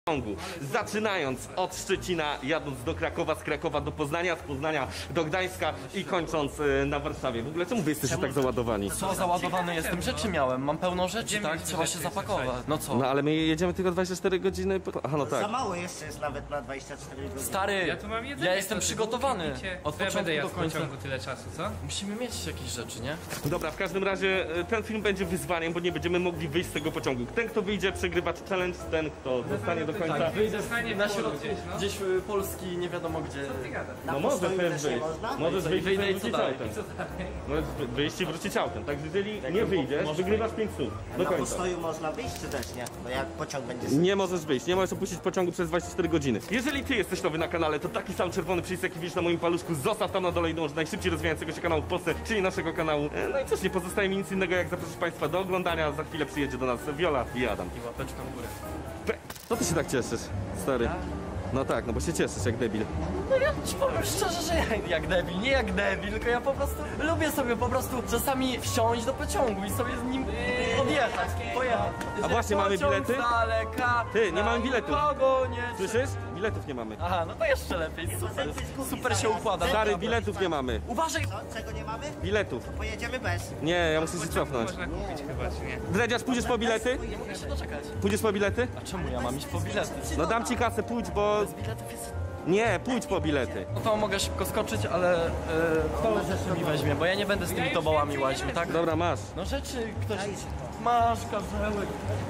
pociągu. Zaczynając od Szczecina, jadąc do Krakowa, z Krakowa do Poznania, z Poznania do Gdańska i kończąc na Warszawie. W ogóle czemu wy jesteście tak załadowani? Co załadowany jestem? Rzeczy miałem, mam pełno rzeczy, tak? Trzeba się zapakować. No co? No ale my jedziemy tylko 24 godziny. Aha, no tak. Za mało jeszcze jest nawet na 24 godziny. Stary, Ja tu mam jedzenie, ja jestem to przygotowany. Ja Od będę początku jadł do w końca. pociągu tyle czasu, co? Musimy mieć jakieś rzeczy, nie? Dobra, w każdym razie ten film będzie wyzwaniem, bo nie będziemy mogli wyjść z tego pociągu. Ten, kto wyjdzie, przegrywa challenge, ten, kto zostanie do końca. Zostanie Na w polu środku, gdzieś, no. gdzieś Polski, nie wiadomo gdzie. No możesz postoju też też nie wyjść. można? Możesz wyjść i Wyjdę i co wrócić dalej? autem. Możesz wyjść i wrócić autem. Także jeżeli nie wyjdziesz, wygrywasz 5 słów. Do Na końca. postoju można wyjść czy też nie? Bo jak pociąg będzie... Nie możesz wyjść, nie możesz opuścić pociągu przez 24 godziny. Jeżeli ty jesteś nowy na kanale, to taki sam czerwony przycisk, jaki widzisz na moim paluszku, zostaw tam na dole i dąż do najszybciej rozwijającego się kanału w Polsce, czyli naszego kanału. No i cóż, nie pozostaje mi nic innego, jak zaprosić Państwa do oglądania. Za chwilę przyjedzie do nas Viola i Adam. I łapeczka w górę. Co ty się tak cieszysz, stary? No tak, no bo się cieszysz jak debil. No ja ci powiem szczerze, że jak debil, nie jak debil, tylko ja po prostu lubię sobie po prostu czasami wsiąść do pociągu i sobie z nim odjechać, pojechać. A właśnie, mamy Pociąg bilety? z daleka, Ty, nie mamy biletów. nikogo nie... Słyszysz? Biletów nie mamy. Aha, no to jeszcze lepiej, super, super się układa. Stary, biletów nie mamy. Uważaj! Co? Czego nie mamy? Biletów. Pojedziemy bez. Nie, ja muszę się cofnąć. Można kupić chyba, czy nie? Dredziarz, pójdziesz po bilety? Nie mogę się doczekać. Pójdziesz po bilety? A czemu ja mam iść po bilety? No dam ci kasę, pójdź, bo... Z biletów jest... Nie, pójdź po bilety. No to mogę szybko skoczyć, ale kto rzeczy mi weźmie, bo ja nie będę z tymi tobołami łaźmi, tak? Dobra, masz. No rzeczy ktoś... Masz, karzełek.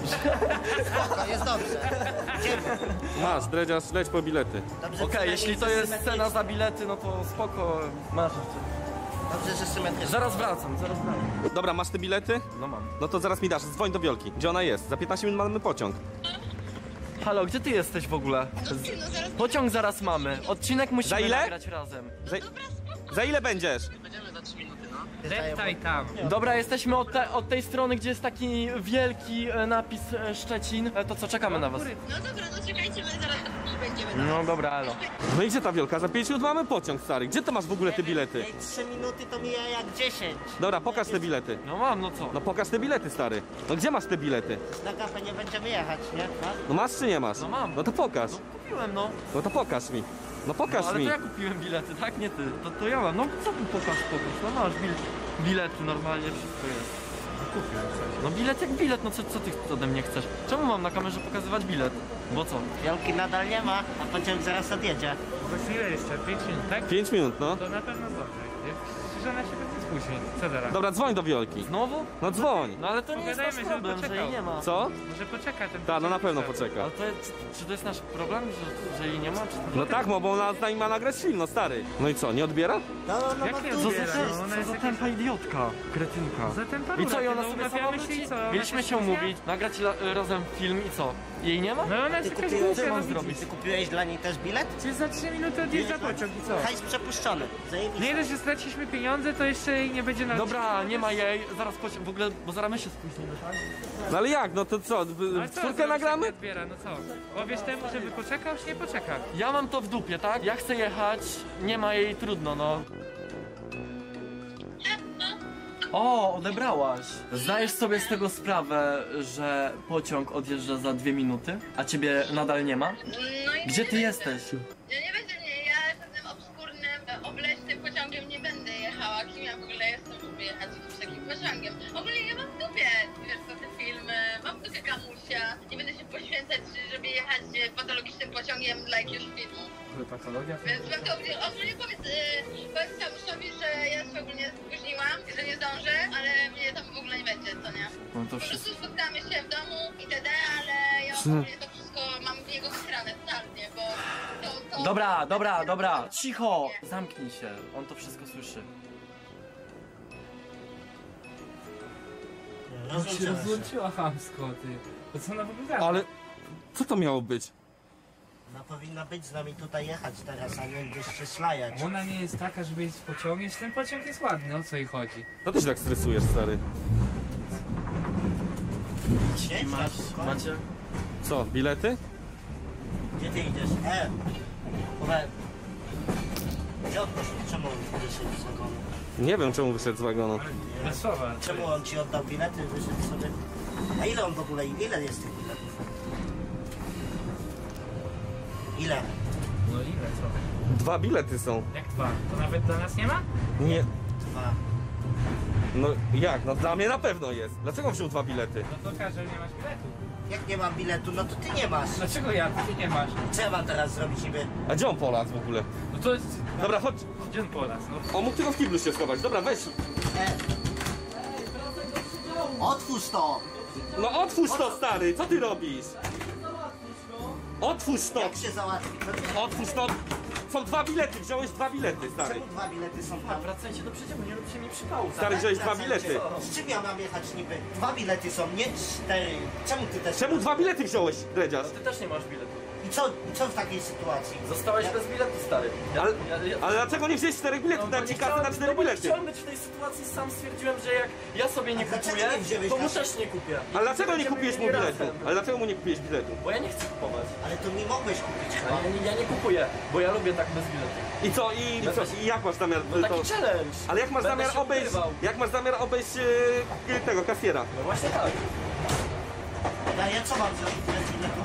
Spoko, jest dobrze. Idziemy. Masz, Dredziarz, leć po bilety. Dobrze, Okej, jeśli to jest cena za bilety, no to spoko, masz. Dobrze, że symetrycznie. Zaraz wracam, zaraz wracam. Dobra, masz te bilety? No mam. No to zaraz mi dasz, dzwoń do Wiolki. Gdzie ona jest? Za 15 minut mamy pociąg. Halo, gdzie ty jesteś w ogóle? Pociąg zaraz mamy. Odcinek musimy Za ile? nagrać razem. Za ile będziesz? Deptaj tam. Dobra, jesteśmy od tej strony, gdzie jest taki wielki napis Szczecin. To co, czekamy na was? No dobra, no czekajcie, my zaraz będziemy. No dobra, elo. No i gdzie ta Wiolka? Za 5 minut mamy pociąg, stary. Gdzie ty masz w ogóle te bilety? 3 minuty to mija jak 10. Dobra, pokaż te bilety. No mam, no co? No pokaż te bilety, stary. No gdzie masz te bilety? Na kafę nie będziemy jechać, nie? No masz czy nie masz? No mam. No to pokaż. Kupiłem, no. No to pokaż mi. No pokaż Ale mi. to ja kupiłem bilety, tak? Nie ty. To ja mam. No co tu pokaż? No masz bilety, normalnie wszystko jest. Kupiłem coś. No bilet jak bilet, no co ty ode mnie chcesz? Czemu mam na kamerze pokazywać bilet? Bo co? Wielki nadal nie ma, a pociąg zaraz odjedzie. Bo ile jeszcze? 5 minut, tak? 5 minut, no. To na pewno dobrze. Jak żona się będzie spóźni. Co teraz? Dobra, dzwoń do Wiolki. Znowu? No dzwoń. No ale to nie jest nasz Pogadajmy, żeby problem, że poczekał. jej nie ma. Co? Może poczeka ten Ta, no na pewno pociąg. poczeka. Ale to jest, czy to jest nasz problem, że jej nie ma? Czy to... No tak, bo ona z nami ma nagrać film, no stary. No i co, nie odbiera? No, Jak nie tu Co odbiera? za, No, ona co jest za jakaś- tempa idiotka, kretynka. Za ten I co, i ona no, sobie sama umawiamy się wróci? i co? Ona Mieliśmy się spóźnia? umówić, nagrać razem film i co? Jej nie ma? No ona jest Ty jakaś kupiłeś, Co głupia, mam no zrobić? widzisz. Ty kupiłeś dla niej też bilet? Czy za 3 minuty odjeżdża pociąg i co? Hajs przepuszczony. Zajebiście. Nie dość, że straciliśmy pieniądze, to jeszcze jej nie będzie na Dobra, nie ma jej, zaraz w ogóle, bo zaraz my się spóźnimy, tak? No ale jak, no to co, No w co, czwórkę zrobisz, nagramy? jak nie odbiera, no co? Powiesz temu, żeby poczekał, czy nie poczeka? Ja mam to w dupie, tak? Ja chcę jechać, nie ma jej, trudno, no. O, odebrałaś. Zdajesz sobie z tego sprawę, że pociąg odjeżdża za 2 minuty, a ciebie nadal nie ma? No i Gdzie ty jesteś? Ja nie będę, ja żadnym obskurnym, obleśnym pociągiem nie będę jechała. Kim ja w ogóle jestem, żeby jechać jakimś takim pociągiem? Ogólnie ja mam w dupie, wiesz co, te filmy, mam w dupie kamusia. Nie będę się poświęcać, żeby jechać patologicznym pociągiem dla jakiegoś filmu. Patologia? Więc ogólnie powiedz kamusiowi, że ja się ogólnie spóźniłam, że nie zdążę, ale mnie tam w ogóle nie będzie, co nie? No to Po wszystko. prostu spotkamy się w domu itd., ale ja ogólnie to wszystko mam w jego wygrane totalnie, bo to... Dobra, cicho! Zamknij się, on to wszystko słyszy. Rozłączyła chamsko, ty. To co ona w ogóle gada? Ale co to miało być? Ona powinna być z nami tutaj jechać teraz, a nie gdzieś się szlajać. Ona nie jest taka, żeby jeździć pociągiem, ten pociąg jest ładny, o co jej chodzi? Co ty się tak stresujesz, stary? Siedź, Macie? Co, bilety? Gdzie ty idziesz? Powiem. Gdzie on poszedł? Czemu on wyszedł z wagonu? Nie wiem, czemu wyszedł z wagonu. Bez słowa. Czemu on ci oddał bilety, wyszedł sobie? A ile on w ogóle, ile jest tych biletów? Ile? No ile, co? 2 bilety są. Jak 2? To nawet dla nas nie ma? Nie. 2. No jak? No dla mnie na pewno jest. Dlaczego wziął 2 bilety? No to każe, nie masz biletu. Jak nie mam biletu, no to ty nie masz. Dlaczego ja? Ty nie masz. Co ja mam teraz zrobić niby? A gdzie on polazł w ogóle? No to jest... Dobra, chodź. Gdzie on polas? No. On mógł tylko w kiblu się schować. Dobra, weź. Otwórz to! No otwórz to, stary. Co ty robisz? Otwórz to. Jak się załatwi? No, Otwórz to. Są 2 bilety. Wziąłeś 2 bilety, stary. czemu 2 bilety są tam? Wracajcie do przedziału, nie róbcie mi przypału. Stary, wziąłeś 2 bilety. Z czym ja mam jechać niby? 2 bilety są, nie 4. Czemu ty też? Czemu 2 bilety wziąłeś, Dredziarz? Ty też nie masz biletu. I co w takiej sytuacji? Zostałeś bez biletu, stary. Ale dlaczego nie wziąłeś 4 biletów? bo Dam nie ci kasę chciałem- na 4 bo nie bilety. chciałem być w tej sytuacji, sam stwierdziłem, że jak ja sobie nie A dlaczego kupuję, nie wziąłeś to mu kasy? też nie kupię. Ale dlaczego nie Będziemy kupiłeś mu mieli biletu? razem. Ale dlaczego mu nie kupiłeś biletu? Bo ja nie chcę kupować. Ale to mi mogłeś kupić chyba. Ale ja nie kupuję, bo ja lubię tak bez biletu. I co? I jak masz zamiar No taki to... challenge. Ale jak masz Będę zamiar się obejść... ukrywał. Jak masz zamiar obejść tego kasiera? No właśnie tak. Ja co mam zrobić bez biletu?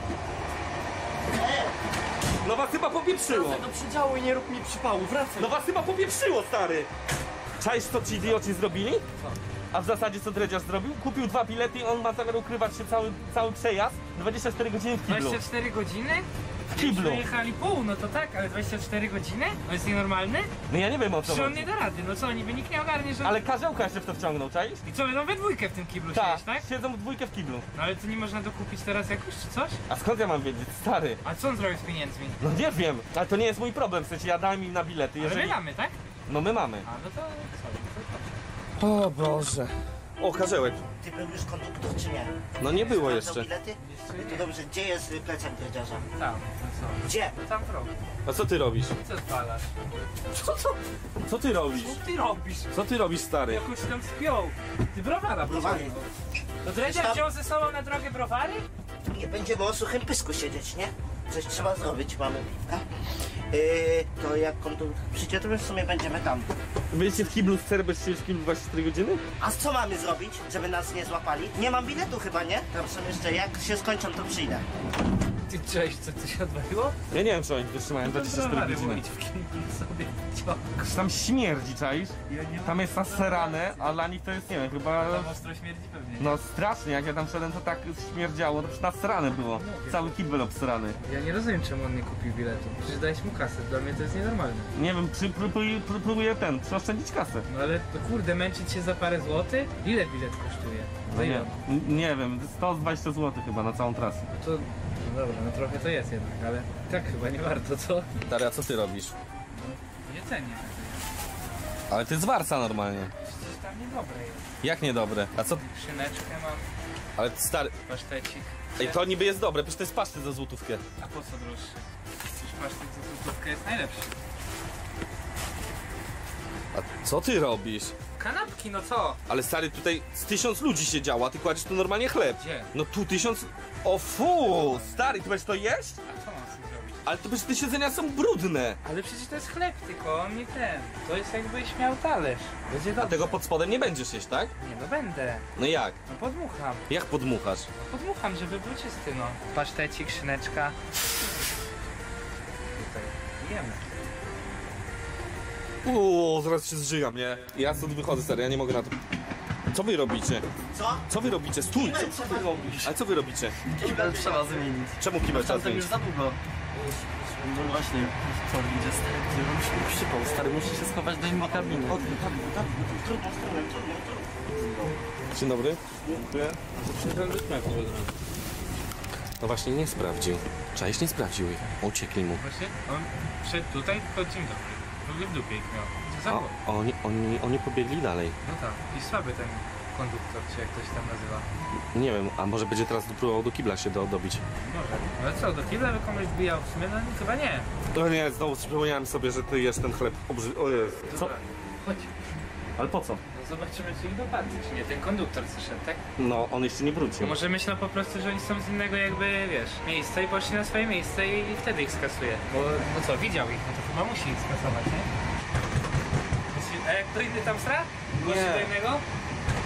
No was chyba popieprzyło. Wracaj do przedziału i nie rób mi przypału, wracaj. No was chyba popieprzyło, stary. Czaisz, co ci idioci zrobili? A w zasadzie co Dredziarz zrobił? Kupił 2 bilety i on ma zamiar ukrywać się cały przejazd 24 godziny w kiblu. 24 godziny? W kiblu. Jechali pół, no to tak, ale 24 godziny? No jest nienormalny? No ja nie wiem o co Czy on chodzi. nie da rady? No co, niby nikt nie ogarnie, że... Ale Karzełka jeszcze w to wciągnął, czaisz? I co, będą we dwójkę w tym kiblu Tak, siedzieć, tak? siedzą w dwójkę w kiblu. No ale to nie można dokupić teraz jakoś, czy coś? A skąd ja mam wiedzieć, stary? A co on zrobił z pieniędzmi? No nie wiem, ale to nie jest mój problem, w sensie ja dałem im na bilety, Ale jeżeli... my mamy, tak? No my mamy. A, no to O Boże. O, Karzełek. Ty był już konduktor czy nie? No nie było Sprawdzał jeszcze. bilety? To dobrze, gdzie jest plecak dredziarza? tam, no Gdzie? co? Tam w rogu. A co ty robisz? Co odpalasz? Co ty robisz? Co ty robisz? Co ty robisz, stary? Jakoś tam spiął. Ty browara Browary. pociągnął. To Dredziarz wziął ze sobą na drogę browary? Nie będziemy o suchym pysku siedzieć, nie? Coś trzeba zrobić, mamy piwka. To jak konduktor przyjdzie, to my w sumie będziemy tam. Byliście w kiblu, stary, będziecie siedzieć w kiblu 24 godziny? A co mamy zrobić, żeby nas nie złapali? Nie mam biletu chyba, nie? Tam są jeszcze, jak się skończą, to przyjdę. Ty cześć, co się odwaliło? Ja nie wiem, czy oni wytrzymają 24 browary godziny. włoić w kiblu sobie ciąg. Tam śmierdzi, czaisz? Tam jest naserane, a dla nich to jest, nie wiem, chyba... Tam ostro śmierdzi pewnie. No strasznie, jak ja tam szedłem, to tak śmierdziało, to przecież nasrane było. Cały kibel obsrany. Ja nie rozumiem, czemu on nie kupił biletu. Przecież dałeś mu kasę, dla mnie to jest nienormalne. Nie wiem, próbuję przeoszczędzić kasę. No ale to kurde, męczyć się za parę złotych? Ile bilet kosztuje? No Za nie, ile? nie wiem, 120 zł chyba na całą trasę. No to, no dobra, no trochę to jest jednak, ale tak chyba nie warto, co? Daria, co ty robisz? Nie cenię. Ale ty z Warsa normalnie. Przecież tam niedobre jest. Jak niedobre? A co? Szyneczkę mam, Ale stary... pasztecik. Ej, to niby jest dobre, przecież to jest pasztet za złotówkę. A po co droższy? Przecież pasztet za złotówkę jest najlepszy. A co ty robisz? Kanapki, no co? Ale stary, tutaj z 1000 ludzi się działa, ty kładziesz tu normalnie chleb. Gdzie? No tu 1000... O fu! Stary, ty będziesz to jeść? A co mam z tym zrobić? Ale to przecież te siedzenia są brudne. Ale przecież to jest chleb tylko, on nie ten. To jest jakbyś miał talerz. Będzie A dobrze. tego pod spodem nie będziesz jeść, tak? Nie, no będę. No jak? No podmucham. Jak podmuchasz? Podmucham, żeby był czysty, no. Pasztecik, szyneczka. Tutaj jemy. Zaraz się zżygam, nie? Ja stąd wychodzę, stary, ja nie mogę na to... Co wy robicie? Co? Co wy robicie? Stój! Co ty robisz? Ale co wy robicie? Kibel trzeba zmienić. Czemu kibel trzeba Tamten zmienić? już za długo. No właśnie, co idzie stary? Robisz mi przypał, stary, muszę się schować do innej kabiny. Dzień dobry. Dziękuję. No właśnie nie sprawdził. Czaisz nie sprawdził ich. Uciekli mu. Właśnie on wszedł tutaj, tylko dzień dobry. W ogóle w dupie ich miał. Co za A błąd? oni pobiegli dalej. No tak. I słaby ten konduktor, czy jak to się tam nazywa. Nie wiem, a może będzie teraz próbował do kibla się dobić. Może. Ale co, do kibla by komuś wbijał w sumie? No chyba nie. No nie, znowu przypomniałem sobie, że ty jesz ten chleb. O Jezu. Co? Dobra, chodź. Ale po co? No zobaczymy, czy ich dopadnie, czy nie. Ten konduktor co szedł, tak? No, on jeszcze nie wrócił. No może myślą po prostu, że oni są z innego jakby, wiesz, miejsca i poszli na swoje miejsce i wtedy ich skasuje. Bo, no co, widział ich, no to chyba musi ich skasować, nie? A jak to inny tam sra? Poszli do innego?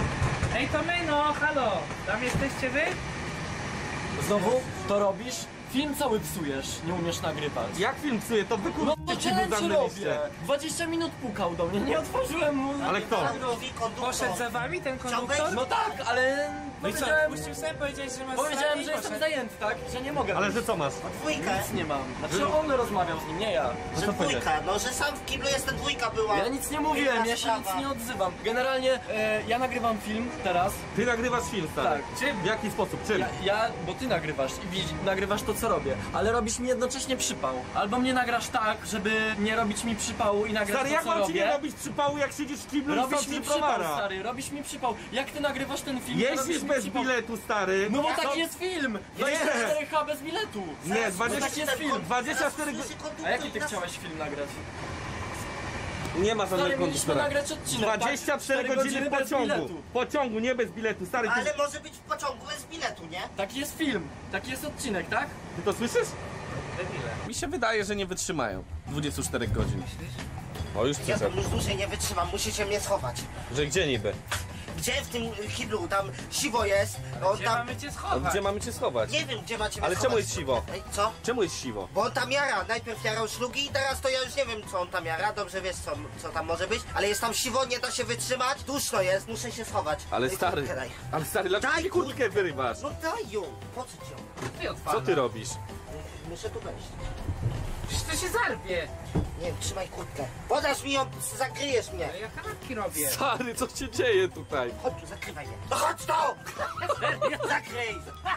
Ej, to my, no, halo! Tam jesteście wy? Znowu to robisz? Film cały psujesz, nie umiesz nagrywać. Jak film psuje, to wy No kurwa to ci challenge robię. zamknęliście. 20 minut pukał do mnie, nie otworzyłem mu. Ale kto? Drzwi konduktor. Poszedł za wami ten konduktor? Chciałbyś? No tak, ale No i co, powiedziałem, puścił sobie, powiedziałeś, że masz powiedziałem, stanie i że jestem poszedł. zajęty, tak? Że nie mogę. Ale wyjść. że co masz? Dwójkę. Nic nie mam. Znaczy on rozmawiał z nim, nie ja. No Że co powiedziałeś? dwójka, no że sam w kiblu jestem, dwójka była. Ja nic nie mówiłem, Inna ja się sprawa. nic nie odzywam. Generalnie ja nagrywam film teraz. Ty nagrywasz film, stary. Tak. Czym? W jaki sposób? Czym? Bo ty nagrywasz i nagrywasz to, co robię, ale robisz mi jednocześnie przypał. Albo mnie nagrasz tak, żeby nie robić mi przypału i nagrać Stary, to, jak co mam ci nie robię. robić przypału, jak siedzisz w kiblu i Robisz są mi ci przypał, browara? stary, robisz mi przypał. Jak ty nagrywasz ten film, to robisz Jeździsz mi bez przypał. biletu, stary. No bo Co? taki jest film! Nie. 24H bez biletu! Nie, No taki jest film. 24 A jaki ty chciałeś film nagrać? Nie ma żadnego Stary, mieliśmy konduktora. nagrać odcinek, 24 tak? godziny bez pociągu. biletu. Pociągu, nie bez biletu. Stary, ty, Ale może być w pociągu bez biletu, nie? Taki jest film, taki jest odcinek, tak? ty to słyszysz? Debile. Mi się wydaje, że nie wytrzymają 24 godzin. O, już Ja przyszedł. tam już dłużej nie wytrzymam, musicie mnie schować. Że gdzie niby? Gdzie w tym kiblu, tam siwo jest, on Gdzie tam... mamy cię A schować? gdzie mamy cię schować? Nie wiem, gdzie macie mnie Ale schować. czemu jest siwo? Ej, co? Czemu jest siwo? Bo on tam jara, najpierw jarał szlugi i teraz to ja już nie wiem, co on tam jara, dobrze wiesz, co tam może być, ale jest tam siwo, nie da się wytrzymać, duszno jest, muszę się schować. Ale Ej, stary, kurtkę daj. ale stary, dlaczego Daj mi kurtkę wyrywasz? No daj ją, po co ci ją? Ty Co ty robisz? Muszę tu wejść. Przecież to się zarwie. Nie, trzymaj kurtkę. Podasz mi ją, zakryjesz mnie. Ale ja kanapki robię. Stary, co się dzieje tutaj? Chodź tu, zakrywaj mnie. No chodź tu! Zakryj!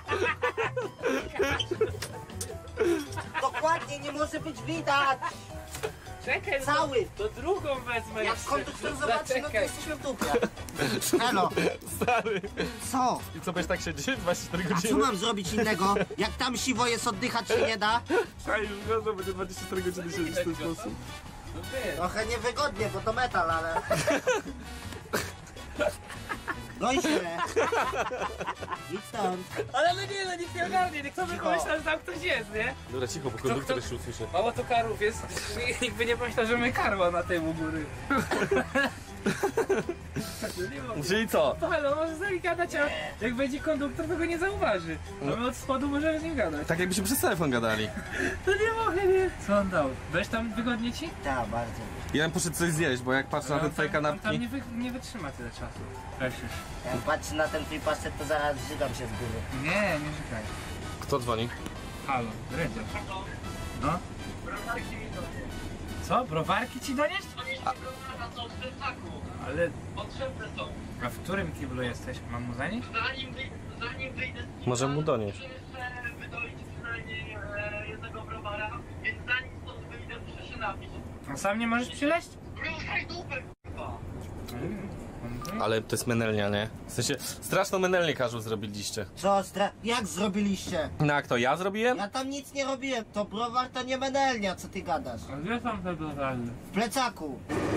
Dokładnie, nie może być widać! Czekaj, Cały! to drugą wezmę Jak jeszcze. konduktor zobaczy, no to Zaczekaj. jesteśmy w dupie. Halo, Stary. co? I co, będziesz tak siedzieć 24 A co godziny? mam zrobić innego? Jak tam siwo jest, oddychać się nie da? Słuchaj, już wiem, że będzie 24 godziny siedzieć w ten sposób. No wiesz. Trochę niewygodnie, bo to metal, ale... No i źle. Idź stąd. Ale no nie, no nikt nie ogarnie, nikt sobie pomyślał, że tam ktoś jest, nie? Dobra, cicho, bo konduktor jeszcze usłyszy. Mało tu karów jest, nikt by nie pomyślał, że my karła na tej u góry. Nie mogę. Czyli co? To halo, może z nami gadać, a jak będzie konduktor, to go nie zauważy. A my od spodu możemy z nim gadać. Tak jakbyśmy przez telefon gadali. To nie mogę, nie? Co on dał? Weź tam wygodnie ci? Tak, bardzo. Ja bym poszedł coś zjeść, bo jak patrzę na te twoje On tam kanapki... nie wytrzyma tyle czasu. Weź już. Jak patrzę na ten twój pasztet, to zaraz żygam się z góry. Nie, nie czekaj. Kto dzwoni? Halo, Rydzio. No? Co? Browarki ci donieść? Ale... Potrzebne są. A w którym kiblu jesteś? Mam mu zanieść? Zanim wyjdę z Może mu donieść. muszę wydoić przynajmniej jednego browara, więc zanim stąd wyjdę, muszę się napić. A sam nie możesz przyleść? Ruszaj dupę, k***a! Ale to jest menelnia, nie? W sensie, straszną menelnię każą zrobiliście. Co, jak zrobiliście? No jak to, ja zrobiłem? Ja tam nic nie robiłem, to browar to nie menelnia, co ty gadasz? A gdzie są te browary? W plecaku.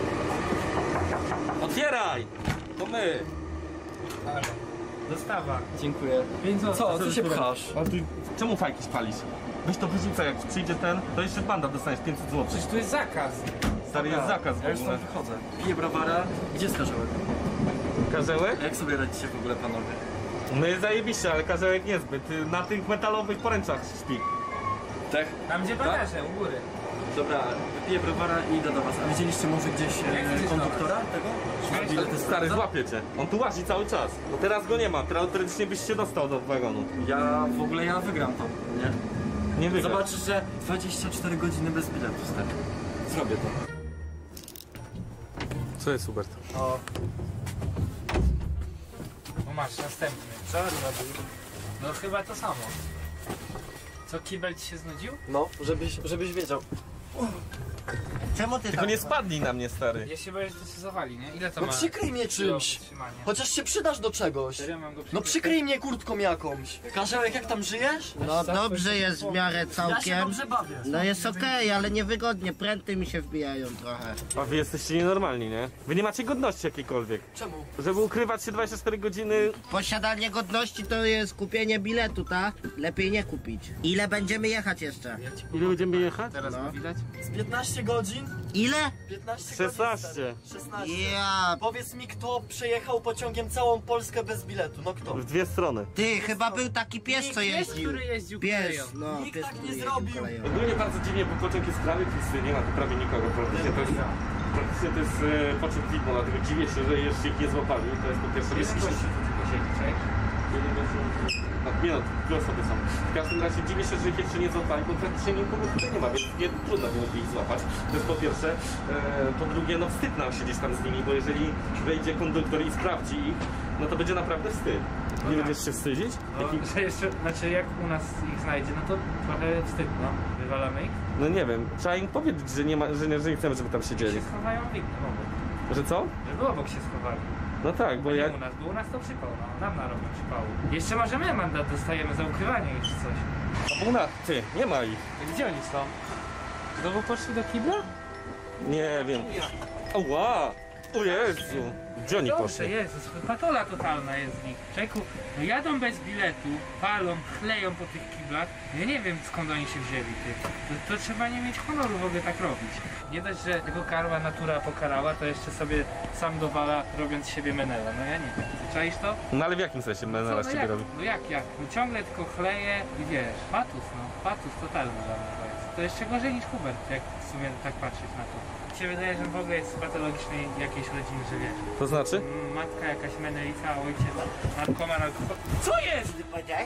Otwieraj! To my! Dostawa. Dziękuję. 5 zł. Co, ty się pchasz? A ty, czemu fajki spalisz? Weź to wyrzucaj, jak przyjdzie ten, to jeszcze banda dostaniesz 500 zł. Przecież tu jest zakaz. Stary, jest zakaz w Ja już ogóle. stąd wychodzę. Piję browara. Gdzie jest karzełek? Karzełek? Jak sobie radzicie w ogóle, panowie? No jest zajebiście, ale karzełek niezbyt. Na tych metalowych poręczach śpi. Tak? Tam gdzie bagaże, u góry. Dobra, piję browara i idę do was. A widzieliście może gdzieś widzisz konduktora tego? Ale ten stary złapie cię. On tu łazi cały czas. Bo teraz go nie ma, teraz teoretycznie byś się dostał do wagonu. Ja w ogóle wygram to, nie? Nie wygra. Zobaczysz, że 24 godziny bez biletu, stary. Zrobię to. Co jest, Hubert? O, No masz, następny. Co robił? No chyba to samo. Co, kibel ci się znudził? no, żebyś wiedział. Czemu ty Tylko tak? nie spadnij na mnie, stary. Ja się boję, że to się zawali, nie? Ile to No ma? przykryj mnie czymś. Wytrzymanie? Chociaż się przydasz do czegoś. Serio mam go No przykryć? przykryj mnie kurtką jakąś. Karzełek, jak tam żyjesz? No dobrze jest w miarę Ja się całkiem. dobrze bawię. No jest okej, ale niewygodnie, pręty mi się wbijają trochę. A wy jesteście nienormalni, nie? Wy nie macie godności jakiejkolwiek. Czemu? Żeby ukrywać się 24 godziny... Posiadanie godności to jest kupienie biletu, tak? Lepiej nie kupić. Ile będziemy jechać jeszcze? Ile będziemy jechać? Teraz No. go widać? Z 15 15 godzin? Ile? 15 16. godzin. 16. Ja... Powiedz mi, kto przejechał pociągiem całą Polskę bez biletu? No kto? W dwie strony. Ty, chyba był taki pies, co Pies, jeździł. który jeździł Pies, koleją. no, Nikt pies, tak który nie jeździł zrobił. koleją. Ogólnie bardzo dziwnie, bo pociąg jest prawie pusty, nie ma tu prawie nikogo. Praktycznie to jest pociąg widmo, dlatego dziwię się, że jeszcze ich nie złapali. To jest po pierwsze Gości tu tylko siedzi, cześć. nie no, dwie osoby są. W każdym razie dziwię się, że ich jeszcze nie złapali, bo praktycznie nikogo tutaj nie ma, więc nie trudno byłoby ich złapać. To jest po pierwsze. Po drugie, no wstyd nam siedzieć tam z nimi, bo jeżeli wejdzie konduktor i sprawdzi ich, no to będzie naprawdę wstyd. Nie będziesz się wstydzić? No, że jeszcze, znaczy jak u nas ich znajdzie, no to trochę wstyd, no. Wywalamy ich. No nie wiem, trzeba im powiedzieć, że nie, że nie chcemy, żeby tam siedzieli. Się schowają w innym obok. Że co? Żeby obok się schowali. No tak, bo Nie jak... u nas to przypał, no. Nam narobią przypału. Jeszcze może my mandat dostajemy za ukrywanie ich czy coś. A pół ty, nie ma ich. Gdzie oni są? Znowu poszli do kibla? Nie wiem. Ała! O Jezu! Gdzie oni Dobrze, poszli? Jezus, patola totalna jest z nich. Człowieku, no jadą bez biletu, palą, chleją po tych kiblach. Ja nie wiem skąd oni się wzięli, ty. To trzeba nie mieć honoru w ogóle tak robić. Nie dość, że tego karła natura pokarała, to jeszcze sobie sam dowala, robiąc z siebie menela. No ja nie wiem. Ty czaisz to? No ale w jakim sensie menela no z ciebie jak? robi? No jak? No ciągle tylko chleje i wiesz, patus, no. Patus totalny dla mnie to jest. To jeszcze gorzej niż Hubert, jak w sumie tak patrzeć na to. Mi się wydaje, że w ogóle jest z patologicznej jakiejś rodziny, że wiesz. To znaczy? Matka jakaś menelica, a ojciec narkoman, alkohol. Co jest? Ty powiedziałeś?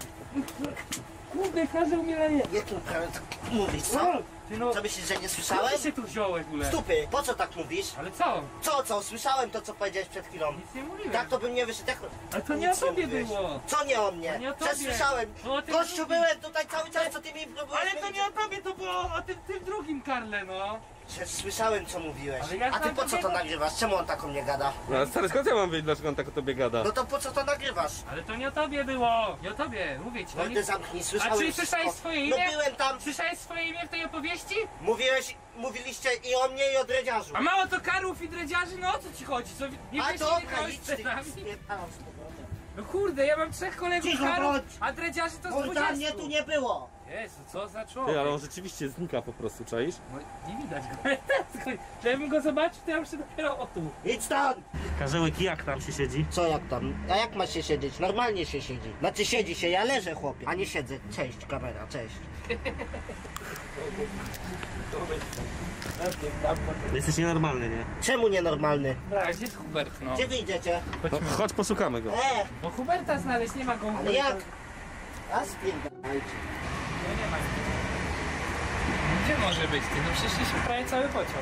Kurde, każdy umiera nie. Nie tu prawie tak mówisz, co? Ty no, Co myślisz, że nie skąd słyszałem? ty się tu wziąłeś w ogóle? Stupy, po co tak mówisz? Ale co? Co? Słyszałem to, co powiedziałeś przed chwilą. Nic nie mówiłem. Tak to bym nie wyszedł. Jak... Ale to nie o Nic tobie mówiłeś. było. Co nie o mnie? To nie o tobie. Przecież słyszałem. To o tym Gościu, drugim. byłem tutaj cały czas, co ty mi próbujesz Ale to mówić. nie o tobie, to było o tym drugim Karle, no. Przecież słyszałem, co mówiłeś. Ale ja A ty znam po co to takiego- nagrywasz? Czemu on tak o mnie gada? No ale stary, skąd ja mam wiedzieć, dlaczego on tak o tobie gada? No to po co to nagrywasz? Ale to nie o tobie było. Nie o tobie, mówię ci. No Oni... ty zamknij, A słyszałem czy słyszałeś wszystko. swoje imię? No byłem tam, Słyszałeś swoje imię w tej opowieści? mówiliście i o mnie, i o dredziarzu. A mało to karłów i dredziarzy, no o co ci chodzi? Co, nie A wiesz, dobra, ile idź z ty. nami? Spierdalam z powrotem. No kurde, ja mam 3 kolegów Cicho karłów, bądź. a dredziarzy to z Kurwa, 20. mnie tu nie było. Jezu, co za człowiek? Ty, ale on rzeczywiście znika po prostu, czaisz? No, nie widać go. Żebym go zobaczył, to ja muszę dopiero o tu. Idź stąd! Karzełek, jak tam się siedzi? Co jak tam? A jak ma się siedzieć? Normalnie się siedzi. Znaczy siedzi się, ja leżę chłopie, a nie siedzę. Cześć kamera, cześć. Jesteś nienormalny, nie? Czemu nienormalny? A gdzie jest Hubert, no? Gdzie wyjdziecie? No, chodź, poszukamy go. Bo Huberta znaleźć, nie ma go. Ale jak? A spierdalajcie. No nie ma. Gdzie może być ty? No przeszliśmy prawie cały pociąg.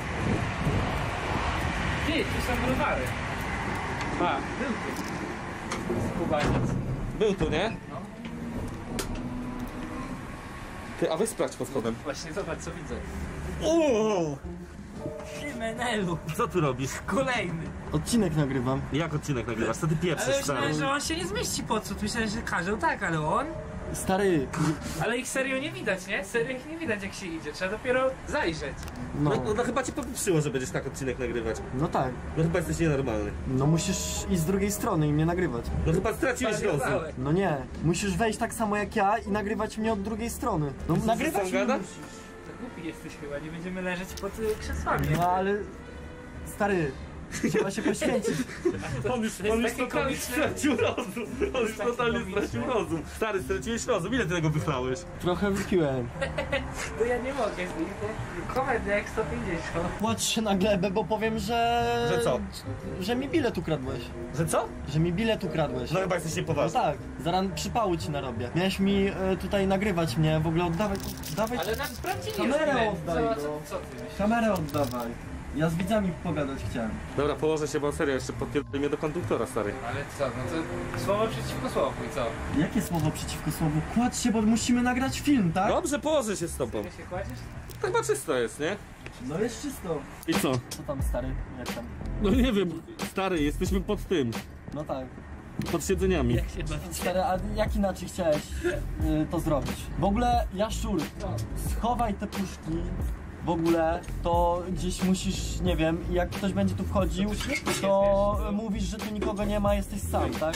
Ty, tu są browary. A, był tu. Skubaniec. Był tu, nie? No. Ty, a weź sprawdź pod spodem. Właśnie, zobacz co widzę. Uuu! Ty, Menelu. Co tu robisz? Kolejny. Odcinek nagrywam. Jak odcinek nagrywasz? Co ty pieprzysz, Ale myślałem, stary? że on się nie zmieści po co. Myślałem, że każą tak, ale on... Stary, Ale ich serio nie widać, nie? Serio ich nie widać jak się idzie. Trzeba dopiero zajrzeć. No chyba cię popieprzyło, że będziesz tak odcinek nagrywać. no tak. No chyba jesteś nienormalny. No musisz iść z drugiej strony i mnie nagrywać. No chyba straciłeś rozum. Zwariowałeś. No nie, musisz wejść tak samo jak ja i nagrywać mnie od drugiej strony. No nagrywać sam mnie gada? musisz. To głupi jesteś chyba, nie będziemy leżeć pod krzesłami. No ale... Stary, trzeba się poświęcić. On już takie totalnie komiczne. stracił rozum. On już takie totalnie komiczne. stracił rozum. Stary, straciłeś rozum. Ile ty tego wychlałeś? Trochę wypiłem. To ja nie mogę. Komedy jak 150. Płacz się na glebę, bo powiem, że... Że co? Że mi bilet ukradłeś. Że co? Że mi bilet ukradłeś. No chyba jesteś No niepoważny. tak, zaraz przypału ci narobię. Miałeś mi tutaj nagrywać mnie, w ogóle oddawaj... Ale nam sprawdzili Kamerę już ile. oddaj, Co ty myślisz? Kamerę oddawaj. Ja z widzami pogadać chciałem. Dobra, położę się, bo serio, jeszcze podpierdolę mnie do konduktora, stary. Ale co, no to słowo przeciwko słowu i co? Jakie słowo przeciwko słowu? Kładź się, bo musimy nagrać film, tak? Dobrze, położę się z tobą. Ty się kładziesz? To chyba czysto jest, nie? No jest czysto. I co? Co tam stary? Jak tam? No nie wiem, stary, jesteśmy pod tym. No tak. Pod siedzeniami. Jak się bawicie? Stary, a jak inaczej chciałeś to zrobić? W ogóle, Jaszczur, schowaj te puszki. W ogóle to gdzieś musisz, nie wiem, jak ktoś będzie tu wchodził, to mówisz, że tu nikogo nie ma, jesteś sam, tak?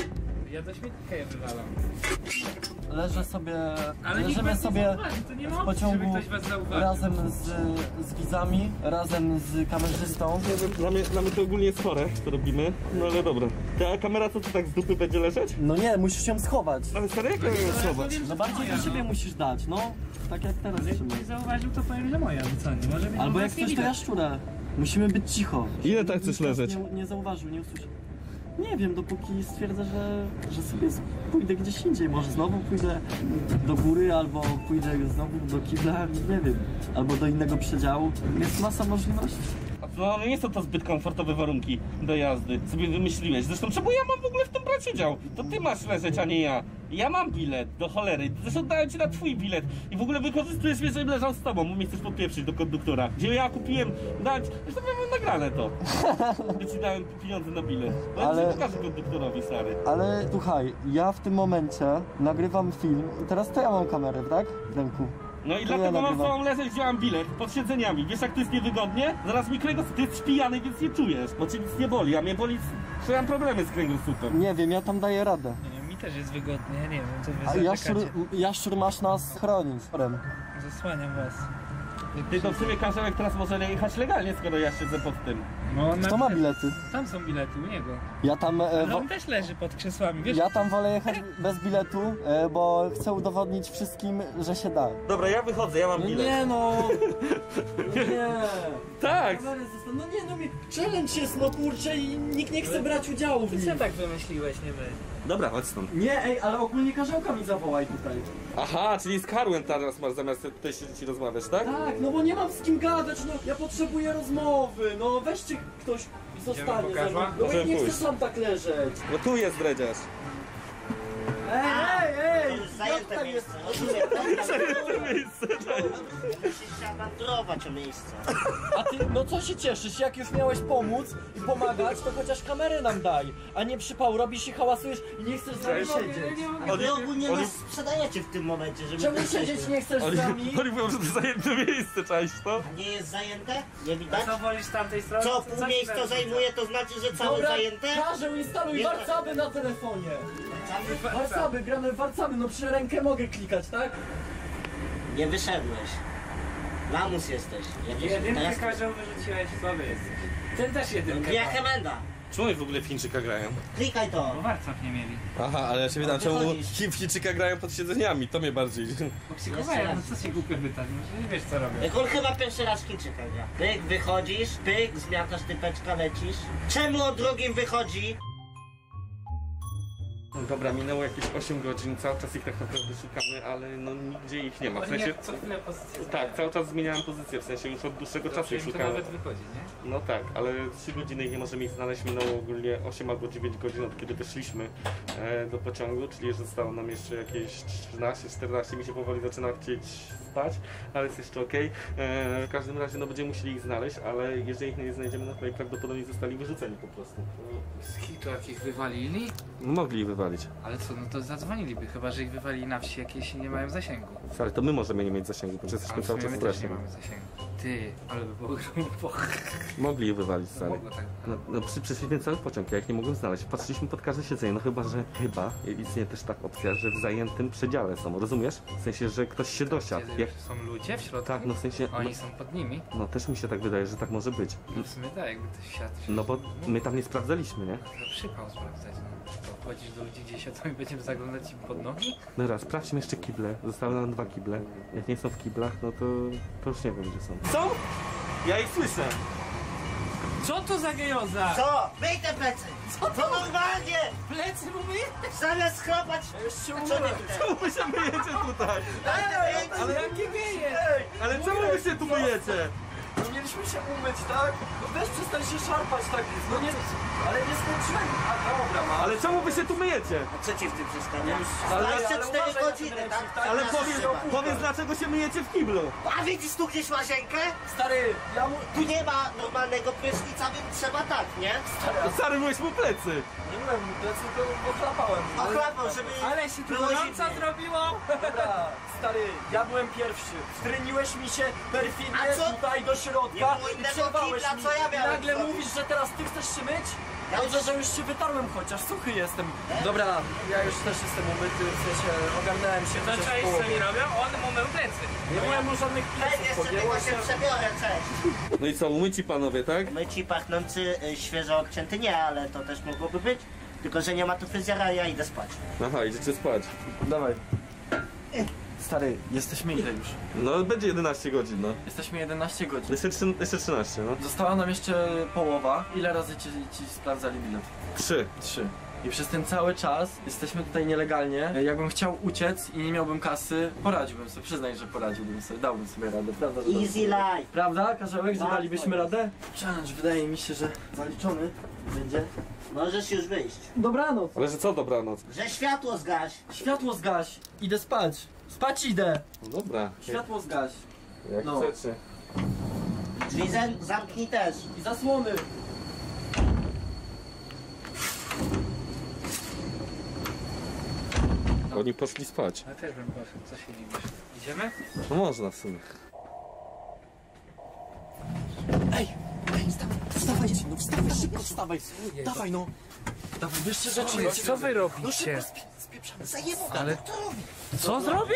Ja do śmietnika je wywalam. Leżę sobie, Ale nikt leżymy was nie sobie zauważy, to nie ma w opcji, żeby pociągu ktoś was zauważył. razem z widzami, razem z kamerzystą. Dla mnie to ogólnie jest chore, co robimy, no ale dobra. Ta kamera co tu tak z dupy będzie leżeć? No nie, musisz ją schować. Ale stary, jak ją schować? No bardziej do siebie musisz dać, no. Tak jak teraz trzymaj. Nie zauważył, to powiem, że moja, no co, nie może być. Albo jak was nie coś to widać. jaszczurę. Musimy być cicho. Ile tak chcesz Nikt nas leżeć? Nie zauważył, nie usłyszał. Nie wiem, dopóki stwierdzę, że sobie pójdę gdzieś indziej. Może znowu pójdę do góry, albo pójdę znowu do kibla, nie wiem. Albo do innego przedziału. Jest masa możliwości. No nie są to zbyt komfortowe warunki do jazdy. Sobie wymyśliłeś. Zresztą czemu ja mam w ogóle w tym bracie dział? To ty masz leżeć, a nie ja. Ja mam bilet, do cholery. Zresztą dałem ci na twój bilet. I w ogóle wykorzystujesz mnie, żebym leżał z tobą, bo mnie chcesz podpieprzyć do konduktora. Gdzie ja kupiłem, dać, zresztą ja mam nagrane to. Że ci dałem pieniądze na bilet. No Ale- ale pokażę konduktorowi, stary. Ale słuchaj, ja w tym momencie nagrywam film i teraz to ja mam kamerę, tak? W ręku. No i To dlatego ja mam z nagrywam. tobą leżeć, wziąłem bilet pod siedzeniami. Wiesz jak to jest niewygodnie? Zaraz mi kręgosłup, ty jesteś pijany, więc nie czujesz. Bo cię nic nie boli, a mnie boli, że mam problemy z kręgosłupem. Nie wiem, ja tam daję radę. Nie wiem, mi też jest wygodnie, nie wiem, co A wy jaszczur, zaczekacie. jaszczur masz nas chronić. Zasłaniam was. Ty to w sumie Karzełek teraz może jechać legalnie, skoro ja siedzę pod tym. No, Kto ma bilety? Tam są bilety u niego. Ja tam, Ale on też leży pod krzesłami, wiesz? ja tam wolę jechać bez biletu, bo chcę udowodnić wszystkim, że się da. Dobra, ja wychodzę, ja mam bilet. Nie no! Nie! Tak! Kamery zostaną. No nie no, challenge jest no kurczę i nikt nie chce brać udziału w Ty nim. sam tak wymyśliłeś, nie my. Dobra, chodź stąd. Nie, ej, ale ogólnie Karzełka mi zawołaj tutaj. Aha, czyli z Karłem teraz masz zamiast tutaj siedzieć i rozmawiać, tak? Tak, no bo nie mam z kim gadać, no ja potrzebuję rozmowy, no weźcie ktoś zostanie po ze mną. Karła? No Możemy nie chcę pójść. sam tak leżeć. No tu jest dredziarz. Ej, To już zajęte miejsce, rozumiem. Musisz się awanturować o miejsce. A ty, no co się cieszysz, jak już miałeś pomóc i pomagać, to chociaż kamerę nam daj, a nie przypał, robisz i hałasujesz i nie chcesz z nami siedzieć. A wy ogólnie nas sprzedajecie w tym momencie, żeby Czemu tu siedzieć przejść. nie chcesz z nami? Oni mówią, że to zajęte miejsce, cześć, to? Nie jest zajęte? Nie A widać? co wolisz z tamtej strony? Co, ci pół miejsca zależy? zajmuje, to znaczy, że całe Dobra, zajęte? Karzeł, instaluj Nie. warcaby na telefonie. Warcaby, gramy w warcaby, no przy rękę mogę klikać, tak? Nie wyszedłeś. Lamus jesteś. Jedynkę Teraz... każą wyrzuciłeś, słaby jesteś. Ten też jedynkę Ja ma. Hemenda. Czemu oni w ogóle w Chińczyka grają? Klikaj to. Bo warcap nie mieli. Aha, ale ja się pytam, czemu wychodzisz. w Chińczyka grają pod siedzeniami, to mnie bardziej. Bo psychowają, no co się głupio pytać, może nie wiesz co robią. Jak on chyba pierwszy raz Chińczyka gra. Pyk, wychodzisz, pyk, zmiatasz typeczka, lecisz. Czemu on drugim wychodzi? Dobra, minęło jakieś 8 godzin, cały czas ich tak naprawdę szukamy, ale no nigdzie ich nie ma. W Oni sensie, jak co chwilę pozycję tak, cały czas zmieniałem pozycję, w sensie już od dłuższego czasu ich to szukamy. nawet wychodzi, nie? No tak, ale 3 godziny ich nie możemy ich znaleźć, minęło ogólnie 8 albo 9 godzin od kiedy wyszliśmy do pociągu, czyli zostało nam jeszcze jakieś 13-14, mi się powoli zaczyna chcieć spać, ale jest jeszcze okej. W każdym razie no będziemy musieli ich znaleźć, ale jeżeli ich nie znajdziemy, no to najprawdopodobniej zostali wyrzuceni po prostu. Z hitu jakich wywalili? Mogli ich wywalić. Ale co, no to zadzwoniliby, chyba że ich wywalili na wsi jakieś i nie mają zasięgu. Ale to my możemy nie mieć zasięgu, bo jesteśmy Ale w cały sumie czas my w też nie stresie. mamy zasięgu. Ty, ale by było grubo. Mogli ich wywalić, stary. Mogło tak. No przyszliśmy cały pociąg, ja ich nie mogłem znaleźć. Patrzyliśmy pod każde siedzenie, no chyba istnieje też taka opcja, że w zajętym przedziale są, rozumiesz? W sensie, że ktoś się dosiadł. Jak... Są ludzie w środku? Tak, no w sensie, Oni są pod nimi? no też mi się tak wydaje, że tak może być. No w sumie tak, jakby to świat... No bo my tam nie sprawdzaliśmy, nie? To przypał sprawdzać, no. To wchodzisz do ludzi gdzieś, a to my będziemy zaglądać im pod nogi? Dobra, sprawdźmy jeszcze kible. Zostały nam 2 kible. Jak nie są w kiblach, no to już nie wiem, gdzie są. Są? Ja ich słyszę. Co to za gejoza? Co? Myj te plecy! Co to normalnie? Plecy mówię? Zamiast chrapać... Co ty Czemu wy się myjecie tutaj? Ale jakie geje? Ale czemu wy się tu myjecie? No mieliśmy się umyć, tak? No weź przestań się szarpać tak, no nie... Ale nie skończyłem. A dobra, ma. Ale czemu wy się tu myjecie? A co ci w tym przeszkadza? Ale 24 uważaj na godziny, ten tak? ręcznik, Ale Nas powiedz, trzeba. powiedz dlaczego się myjecie w kiblu? A widzisz tu gdzieś łazienkę? Stary, ja mu... Tu nie ma normalnego prysznica, więc trzeba tak, nie? Stary, myłeś mu plecy. Nie byłem plecy, to ochlapałem. Ochlapał, żeby... Ale się tu było gorąco zimniej. zrobiło! Dobra, stary, ja byłem pierwszy. Wtryniłeś mi się perfidnie A co? tutaj do środka Nie było i innego przerwałeś kibla, mi. co ja I miałem nagle zrobić? mówisz, że teraz ty chcesz się myć? Dobrze, że już się wytarłem chociaż, suchy jestem. Dobra, ja już też jestem umyty, w sensie ogarnąłem się. To chociaż cześć, w co połowie. oni robią? On mu mył plecy. Nie byłem mu żadnych Ej, pleców, jeszcze podjęło tylko się przebiorę, cześć. No i co, umyci panowie, tak? Myci, pachnący, świeżo obcięty nie, ale to też mogłoby być. Tylko, że nie ma tu fryzjera, ja idę spać. Aha, idziecie spać. Dawaj. Stary, jesteśmy ile już? No będzie 11 godzin, no. Jesteśmy 11 godzin. Jeszcze 13, no. Została nam jeszcze połowa. Ile razy ci sprawdzali bilet? 3. 3. I przez ten cały czas jesteśmy tutaj nielegalnie. Jakbym chciał uciec i nie miałbym kasy, poradziłbym sobie, przyznaj, że poradziłbym sobie, dałbym sobie radę, prawda? że Easy life. Prawda, Karzełek, że Tak, dalibyśmy to jest. radę? Challenge wydaje mi się, że zaliczony będzie. Możesz już wyjść. Dobranoc. Ale że co dobranoc? Że światło zgaś. Światło zgaś. Idę spać. Spać idę. No dobra. Światło zgaś. Jak No. chcecie. Drzwi zamknij też. I zasłony. Oni poszli spać. Ja też bym poszedł, co się dziwisz? Idziemy? No można w sumie. Ej, wstawaj, no wstawaj, szybko wstawaj. Dawaj no. Dawaj, bierzcie rzeczy. Co wy No robicie? szybko spieprzamy. Zajebał. Ale- Kto robi? Co zrobił?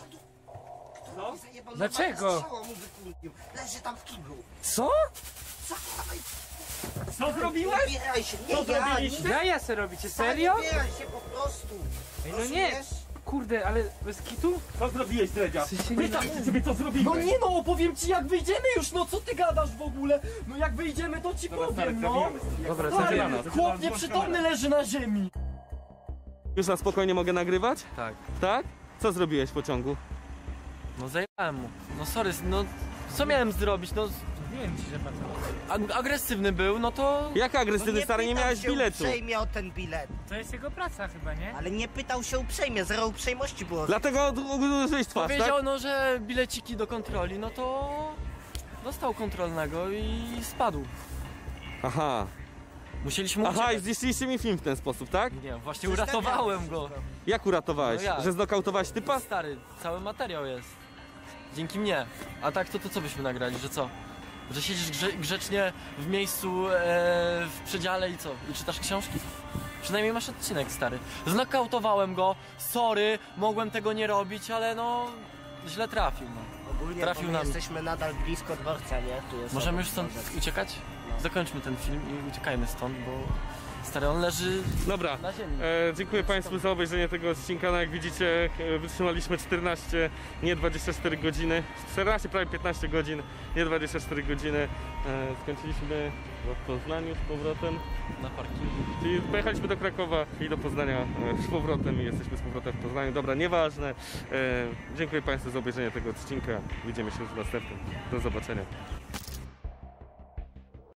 Zajebał. Dlaczego? Strzała mu wykurwił. Leży tam w kiblu. Co? Zakładaj. Co zrobiłeś? Nie bieraj się. Nie, Co ja, zrobiliście? nie. Jaja se robicie, serio? Nie bieraj się po prostu. Ej, no nie. Rozumiesz? Kurde, ale bez kitu? Co zrobiłeś, Dredzia? W sensie nie- Pytam się ciebie, co zrobiłeś? No nie no, opowiem ci jak wyjdziemy już, no co ty gadasz w ogóle? No jak wyjdziemy to ci powiem, no. Dobra, Stary, zabieramy. chłop nieprzytomny leży na ziemi. Już na spokojnie mogę nagrywać? Tak. Tak? Co zrobiłeś w pociągu? No zajebałem mu. No sorry, no co miałem zrobić, no Nie wiem ci, że pan agresywny był, no to... Jak agresywny, stary, nie pytał miałeś się biletu. uprzejmie o ten bilet. To jest jego praca chyba, nie? Ale nie pytał się uprzejmie, zero uprzejmości było. Dlatego użyłeś twarz, tak? Powiedział no, że bileciki do kontroli, no to... Dostał kontrolnego i spadł. Aha. Musieliśmy Aha, i uciekać. zniszczyliście mi film w ten sposób, tak? Nie, właśnie uratowałem go. Jak uratowałeś? No jak? Że znokautowałeś typa? Stary, cały materiał jest. Dzięki mnie. A tak to co byśmy nagrali, że co? Że siedzisz grzecznie w miejscu, w przedziale i co? I czytasz książki? Przynajmniej masz odcinek, stary. Znokautowałem go, sorry, mogłem tego nie robić, ale no... Źle trafił, no. Ogólnie, trafił bo my na mnie. jesteśmy nadal blisko dworca, nie? Tu jest Możemy obok już stąd dworzec. uciekać? Zakończmy ten film i uciekajmy stąd, bo... Stary, on leży Dobra. na ziemi. Dziękuję Państwu za obejrzenie tego odcinka. No jak widzicie, wytrzymaliśmy 14, nie 24 godziny. 14, prawie 15 godzin, nie 24 godziny. Skończyliśmy w Poznaniu z powrotem. Na parkingu. Czyli pojechaliśmy do Krakowa i do Poznania z powrotem i jesteśmy z powrotem w Poznaniu. Dobra, nieważne. Dziękuję Państwu za obejrzenie tego odcinka. Widzimy się już w następnym. Do zobaczenia.